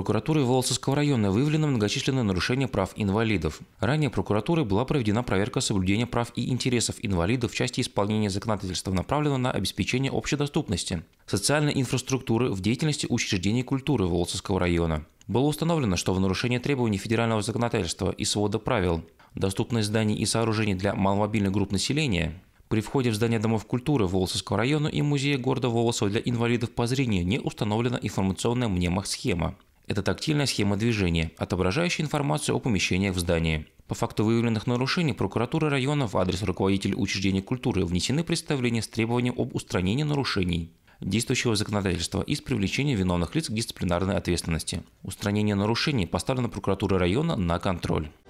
Прокуратурой Волосовского района выявлено многочисленные нарушения прав инвалидов. Ранее прокуратурой была проведена проверка соблюдения прав и интересов инвалидов в части исполнения законодательства, направленного на обеспечение общедоступности социальной инфраструктуры в деятельности учреждений культуры Волосовского района. Было установлено, что в нарушение требований федерального законодательства и свода правил доступность зданий и сооружений для маломобильных групп населения при входе в здание домов культуры Волосовского района и музея города Волосово для инвалидов по зрению не установлена информационная мнемосхема. Это тактильная схема движения, отображающая информацию о помещениях в здании. По факту выявленных нарушений прокуратуры района в адрес руководителей учреждений культуры внесены представления с требованием об устранении нарушений действующего законодательства и с привлечением виновных лиц к дисциплинарной ответственности. Устранение нарушений поставлено прокуратурой района на контроль.